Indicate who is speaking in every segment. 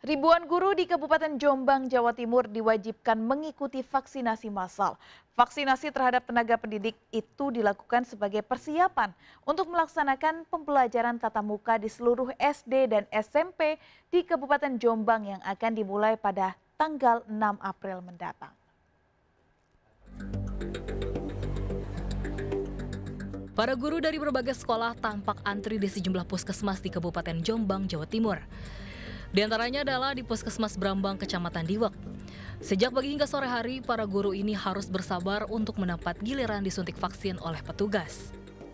Speaker 1: Ribuan guru di Kabupaten Jombang, Jawa Timur diwajibkan mengikuti vaksinasi massal. Vaksinasi terhadap tenaga pendidik itu dilakukan sebagai persiapan untuk melaksanakan pembelajaran tatap muka di seluruh SD dan SMP di Kabupaten Jombang yang akan dimulai pada tanggal 6 April mendatang.
Speaker 2: Para guru dari berbagai sekolah tampak antri di sejumlah puskesmas di Kabupaten Jombang, Jawa Timur. Di antaranya adalah di Puskesmas Brambang, Kecamatan Diwak. Sejak pagi hingga sore hari, para guru ini harus bersabar untuk mendapat giliran disuntik vaksin oleh petugas.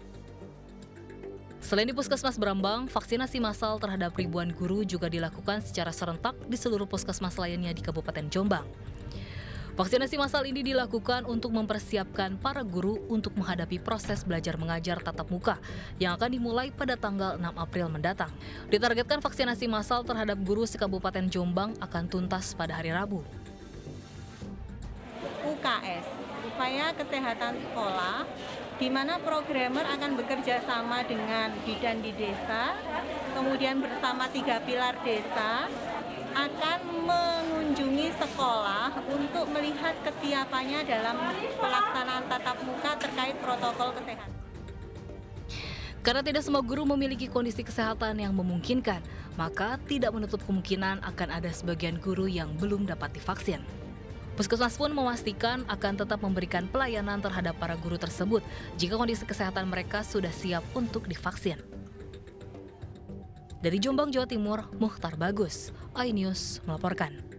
Speaker 2: Selain di Puskesmas Brambang, vaksinasi massal terhadap ribuan guru juga dilakukan secara serentak di seluruh puskesmas lainnya di Kabupaten Jombang. Vaksinasi massal ini dilakukan untuk mempersiapkan para guru untuk menghadapi proses belajar mengajar tatap muka yang akan dimulai pada tanggal 6 April mendatang. Ditargetkan vaksinasi massal terhadap guru se-Kabupaten Jombang akan tuntas pada hari Rabu.
Speaker 3: UKS, upaya kesehatan sekolah, di mana programmer akan bekerja sama dengan bidan di desa, kemudian bersama 3 pilar desa, akan mengunjungi sekolah untuk melihat kesiapannya dalam pelaksanaan tatap muka terkait protokol kesehatan.
Speaker 2: Karena tidak semua guru memiliki kondisi kesehatan yang memungkinkan, maka tidak menutup kemungkinan akan ada sebagian guru yang belum dapat divaksin. Puskesmas pun memastikan akan tetap memberikan pelayanan terhadap para guru tersebut jika kondisi kesehatan mereka sudah siap untuk divaksin. Dari Jombang, Jawa Timur, Muhtar Bagus, iNews melaporkan.